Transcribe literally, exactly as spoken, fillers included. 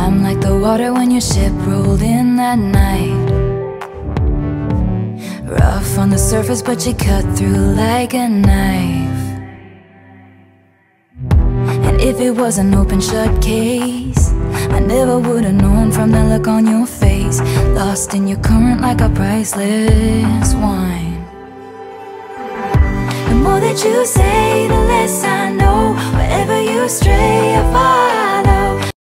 I'm like the water when your ship rolled in that night. Rough on the surface, but you cut through like a knife. And if it was an open shut case, I never would've known from that look on your face. Lost in your current like a priceless wine. The more that you say, the less I know. Wherever you stray, I follow.